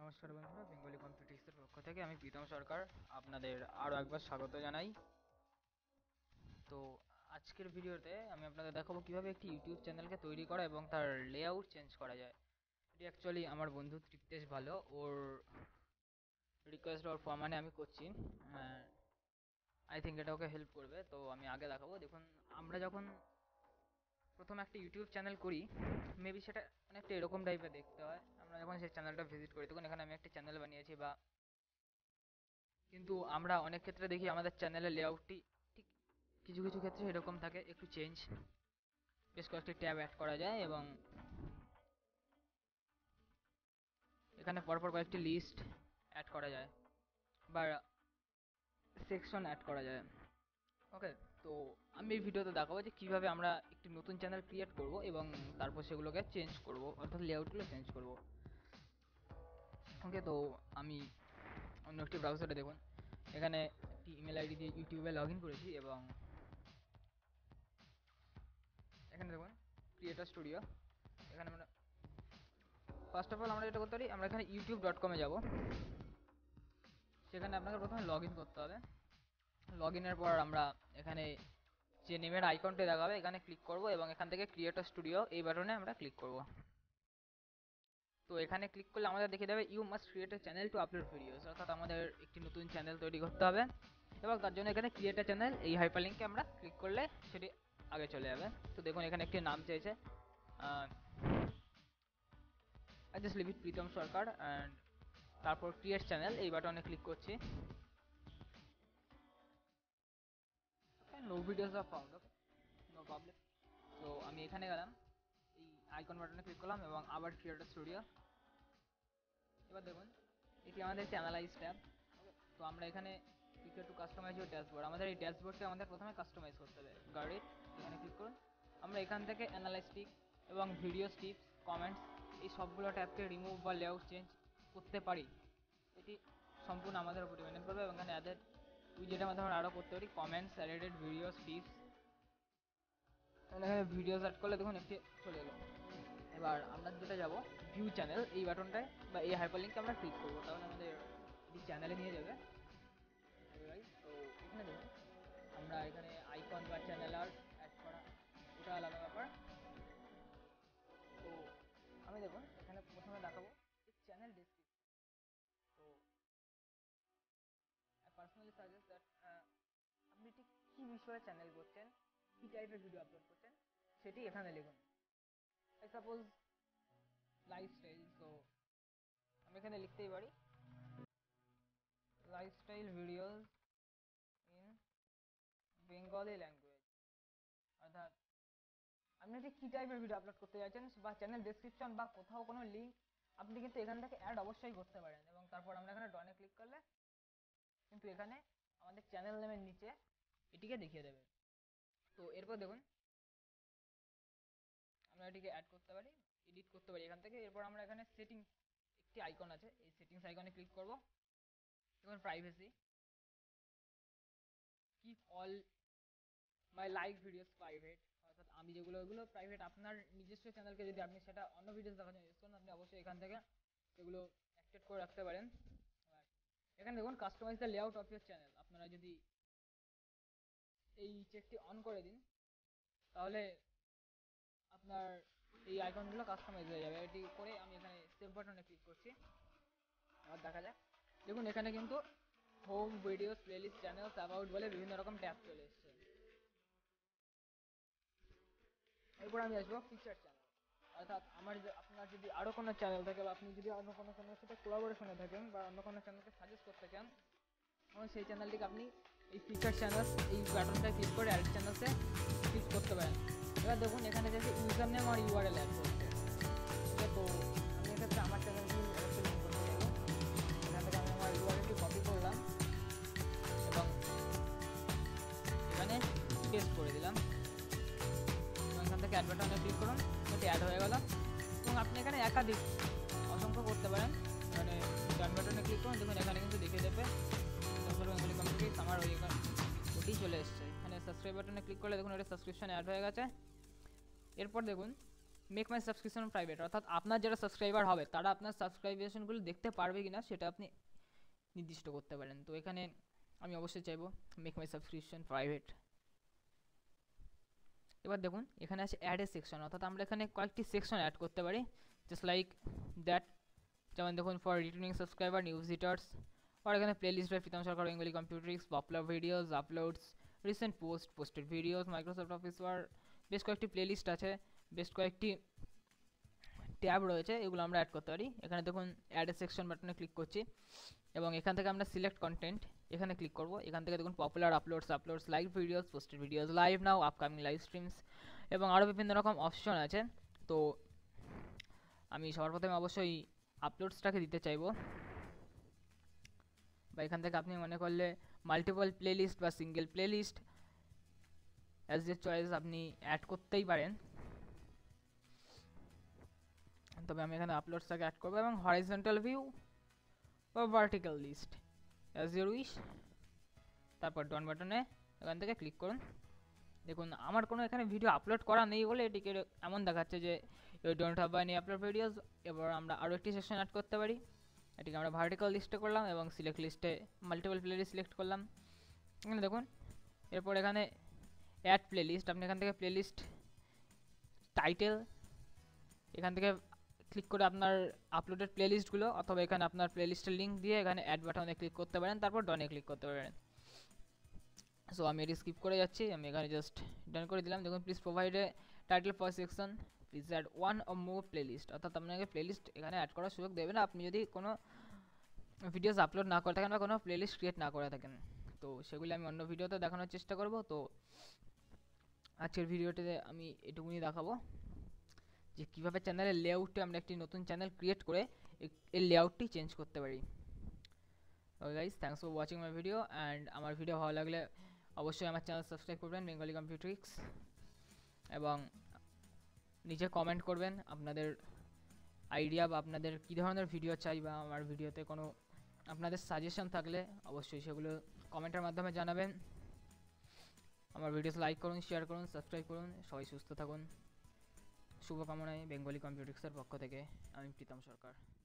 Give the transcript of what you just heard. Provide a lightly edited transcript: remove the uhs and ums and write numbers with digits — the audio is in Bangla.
নমস্কার বন্ধুরা, বেঙ্গলি কম্পিটিক্সের পক্ষ থেকে আমি প্রীতম সরকার আপনাদের আরও একবার স্বাগত জানাই। তো আজকের ভিডিওতে আমি আপনাদের দেখাবো কিভাবে একটি ইউটিউব চ্যানেলকে তৈরি করা এবং তার লেআউট চেঞ্জ করা যায়। এটি অ্যাকচুয়ালি আমার বন্ধু তৃপ্তেশ ভালো, ওর রিকোয়েস্ট ওর ফরমানে আমি করছি। আই থিঙ্ক এটা ওকে হেল্প করবে। তো আমি আগে দেখাবো। দেখুন, আমরা যখন প্রথম একটা ইউটিউব চ্যানেল করি, মেবি সেটা অনেকটা এরকম টাইপের দেখতে হয়। আমরা যখন সেই চ্যানেলটা ভিজিট করি তখন এখানে আমি একটা চ্যানেল বানিয়েছি কিন্তু আমরা অনেক ক্ষেত্রে দেখি আমাদের চ্যানেলের লেআউটটি ঠিক কিছু কিছু ক্ষেত্রে এরকম থাকে, একটু চেঞ্জ, বেশ কয়েকটি ট্যাব অ্যাড করা যায় এবং এখানে পরপর কয়েকটি লিস্ট অ্যাড করা যায় বা সেকশন অ্যাড করা যায়। ওকে, তো আমি এই ভিডিওতে দেখাবো যে কীভাবে আমরা একটি নতুন চ্যানেল ক্রিয়েট করব এবং তারপর সেগুলোকে চেঞ্জ করব, অর্থাৎ লেআউটগুলো চেঞ্জ করব। ওকে, তো আমি অন্য একটি ব্রাউজারে, দেখুন এখানে একটি ইমেল আইডি দিয়ে ইউটিউবে লগ ইন করেছি এবং এখানে দেখুন ক্রিয়েটার স্টুডিও। এখানে আমরা ফার্স্ট অফ অল আমরা যেটা করতে পারি, আমরা এখানে youtube.com-এ যাব। সেখানে আপনাকে প্রথমে লগ ইন করতে হবে। লগ ইনের পর আমরা এখানে যে নেমের আইকনটি দেখাবে এখানে ক্লিক করব এবং এখান থেকে ক্রিয়েটার স্টুডিও এই বাটনে আমরা ক্লিক করব। তো এখানে ক্লিক করলে আমাদের দেখে দেবে you must create a channel to upload videos, অর্থাৎ আমাদের একটি নতুন চ্যানেল তৈরি করতে হবে এবং তার জন্য এখানে ক্রিয়েট এ চ্যানেল এই হাইপারলিংকে আমরা ক্লিক করলে সেটি আগে চলে যাবে। তো দেখুন এখানে একটি নাম চেয়েছে, I just leave it Pritam Sarkar and তারপর ক্রিয়েট চ্যানেল এই বাটনে ক্লিক করছি। No videos are found, okay, no problem. তো আমি এখানে গেলাম, এই আইকন বাটনে ক্লিক করলাম এবং আবার ক্রিয়েটার স্টুডিও। এবার দেখুন এটি আমাদের চ্যানেলাইজ ট্যাব। তো আমরা এখানে click to customize your dashboard, আমাদের এই ড্যাশবোর্ডকে আমাদের প্রথমে কাস্টমাইজ করতে হবে। গাইড এখানে ক্লিক করুন। আমরা এখান থেকে অ্যানালাইস্টিক এবং ভিডিও টিপস, কমেন্টস এই সবগুলো ট্যাবকে রিমুভ বা লেআউট চেঞ্জ করতে পারি। এটি সম্পূর্ণ আমাদের উপর ডিপেন্ড করবে এবং এখানে অ্যাডেড উইজেটের মাধ্যমে আমরা আরও করতে পারি কমেন্টস, অ্যাডেড ভিডিওস, টিপস। এখানে ভিডিওস অ্যাড করলে দেখুন একটি চলে এলো। এবার আমরা যেটা যাব ভিউ চ্যানেল এই বাটনটায় বা এই হাইপারলিংকে আমরা ক্লিক করবো, তাহলে আমাদের এই চ্যানেলে নিয়ে যাবে। তো এখানে দেখুন আমরা এখানে আইকন বা চ্যানেল আর্ট অ্যাড করা, ওটা আলাদা ব্যাপার। তো আমি দেখুন এখানে প্রথমে দেখাবো চ্যানেল ডেসক্রিপশন। তো পার্সোনালি সাজেস্ট দ্যাট আপনি ঠিক কী বিষয়ে চ্যানেল করছেন, কী টাইপের ভিডিও আপলোড করছেন সেটি এখানে লিখুন। আই সাপোজ লাইফস্টাইল, সো আমি এখানে লিখতেই পারি lifestyle videos in Bengali language, অর্থাৎ আপনি ঠিক কী টাইপের ভিডিও আপলোড করতে চাইছেন বা চ্যানেল ডেসক্রিপশন বা কোথাও কোনো লিঙ্ক আপনি কিন্তু এখান থেকে অ্যাড অবশ্যই করতে পারেন এবং তারপর আমরা এখানে ডনে ক্লিক করলে কিন্তু এখানে আমাদের চ্যানেল নেমের নিচে এটিকে দেখিয়ে দেবে। তো এরপর দেখুন আমরা এটিকে অ্যাড করতে পারি, এডিট করতে পারি এখান থেকে। এরপর আমরা এখানে সেটিংস একটি আইকন আছে, এই সেটিংস আইকনে ক্লিক করব। দেখুন privacy, keep all my like videos private, অর্থাৎ আমি যেগুলো ওগুলো প্রাইভেট। আপনার নিজস্ব চ্যানেলকে যদি আপনি সেটা অন্য ভিডিওস দেখার জন্য ইউজ করেন, আপনি অবশ্যই এখান থেকে সেগুলো অ্যাক্টিভেট করে রাখতে পারেন। এখানে দেখুন customize the layout of your channel, আপনারা যদি এই চেকটি অন করে দিন তাহলে আপনার এই আইকনগুলো কাস্টমাইজ হয়ে যাবে। এটি করে আমি এখানে সেভ বাটনে ক্লিক করছি, আর দেখা যাক দেখুন এখানে কিন্তু home, videos, playlist, channels, about বলে বিভিন্ন রকম ট্যাব চলে এসছে। এরপর আমি আসবো ফিচার চ্যানেল, অর্থাৎ আপনার যদি আরও কোনো চ্যানেল থাকে বা আপনি যদি অন্য কোনো চ্যানেলের সাথে কোলাবোরেশনে থাকেন বা অন্য কোনো চ্যানেলকে সাজেস্ট করতে চান, এবং সেই চ্যানেলটিকে আপনি এই ফিচার চ্যানেলস এই বাটনটায় ক্লিক করে অ্যাড চ্যানেলসে ক্লিক করতে পারেন। এবার দেখুন এখানে যে ইউজার নেম আর ইউআরএল অ্যাড করছে। তো আমি এক্ষেত্রে আমার চ্যানেলটি অবশ্যই লিঙ্ক করতে চাইব। এখান থেকে আমি আমার ইউআরএলটি কপি করলাম এবং এখানে পেস্ট করে দিলাম এবং এখান থেকে অ্যাড বাটনে ক্লিক করুন, এটি অ্যাড হয়ে গেল। এবং আপনি এখানে একাধিক অসংখ্য করতে পারেন। এখানে ডান বাটনে ক্লিক করুন, দেখুন এখানে কিন্তু দেখে দেবে বেঙ্গলি কম্পিটিক্স আমার ওটি চলে এসছে। এখানে সাবস্ক্রাইব বাটনে ক্লিক করলে দেখুন এটা সাবস্ক্রিপশন অ্যাড হয়ে গেছে। এরপর দেখুন মেক মাই সাবস্ক্রিপশন প্রাইভেট, অর্থাৎ আপনার যারা সাবস্ক্রাইবার হবে তারা আপনার সাবস্ক্রাইবেশনগুলো দেখতে পারবে কিনা সেটা আপনি নির্দিষ্ট করতে পারেন। তো এখানে আমি অবশ্যই চাইবো মেক মাই সাবস্ক্রিপশন প্রাইভেট। এবার দেখুন এখানে আছে অ্যাড এ সেকশন, অর্থাৎ আমরা এখানে কয়েকটি সেকশন অ্যাড করতে পারি জাস্ট লাইক দ্যাট। যেমন দেখুন for returning subscriber, new visitors, আর এখানে playlist by Pritam Sarkar, Bengali Computerics, popular videos, uploads, recent post, posted videos, Microsoft Office work, বেশ কয়েকটি প্লেলিস্ট আছে, বেশ কয়েকটি ট্যাব রয়েছে, এগুলো আমরা অ্যাড করতে পারি। এখানে দেখুন অ্যাড এ সেকশন বাটনে ক্লিক করছি এবং এখান থেকে আমরা সিলেক্ট কন্টেন্ট এখানে ক্লিক করব। এখান থেকে দেখুন popular, uploads, live videos, posted videos, live now, upcoming live streams এবং আরও বিভিন্ন রকম অপশন আছে। তো আমি সবার প্রথমে অবশ্যই আপলোডসটাকে দিতে চাইবো, বা এখান থেকে আপনি মনে করলে মাল্টিপল প্লেলিস্ট বা single playlist as a choice আপনি অ্যাড করতেই পারেন। তবে আমি এখানে আপলোডসটাকে অ্যাড করবো এবং হরাইজন্টাল ভিউ বা vertical list as your wish. তারপর ডন বাটনে এখান থেকে ক্লিক করুন। দেখুন আমার কোনো এখানে ভিডিও আপলোড করা নেই বলে এটিকে এমন দেখাচ্ছে যে you don't have any upload videos. এবার আমরা আরও একটি সেকশন অ্যাড করতে পারি, এটিকে আমরা ভার্টিক্যাল লিস্টে করলাম এবং সিলেক্ট লিস্টে মাল্টিপল প্লেলিস্ট সিলেক্ট করলাম। এখানে দেখুন এরপর এখানে অ্যাড প্লেলিস্ট, আপনি এখান থেকে প্লেলিস্ট টাইটেল এখান থেকে ক্লিক করে আপনার আপলোডেড প্লেলিস্টগুলো, অথবা এখানে আপনার প্লেলিস্টের লিঙ্ক দিয়ে এখানে অ্যাড বাটনে ক্লিক করতে পারেন, তারপর ডনে ক্লিক করতে পারেন। সো আমি এটি স্কিপ করে যাচ্ছি, আমি এখানে জাস্ট ডান করে দিলাম। দেখুন please provide a title for section, please add one or more playlist, অর্থাৎ আপনাকে প্লেলিস্ট এখানে অ্যাড করার সুযোগ দেবে না আপনি যদি কোনো ভিডিওস আপলোড না করে থাকেন বা কোনো প্লেলিস্ট ক্রিয়েট না করে থাকেন। তো সেগুলি আমি অন্য ভিডিওতে দেখানোর চেষ্টা করব। তো আজকের ভিডিওটিতে আমি এটুকুনি দেখাবো যে কীভাবে চ্যানেলের লেআউটে আমরা একটি নতুন চ্যানেল ক্রিয়েট করে এর লেআউটটি চেঞ্জ করতে পারি। Okay guys, thanks for watching my video, and আমার ভিডিও ভালো লাগলে অবশ্যই আমার চ্যানেল সাবস্ক্রাইব করবেন বেঙ্গলি কম্পিউটারিক্স, এবং নিচে কমেন্ট করবেন আপনাদের আইডিয়া বা আপনাদের কী ধরনের ভিডিও চাই, বা আমার ভিডিওতে কোনো আপনাদের সাজেশন থাকলে অবশ্যই সেগুলো কমেন্টের মাধ্যমে জানাবেন। আমার ভিডিওস লাইক করুন, শেয়ার করুন, সাবস্ক্রাইব করুন। সবাই সুস্থ থাকুন, শুভকামনায় বেঙ্গলি কম্পিউটারিক্সের পক্ষ থেকে আমি প্রীতম সরকার।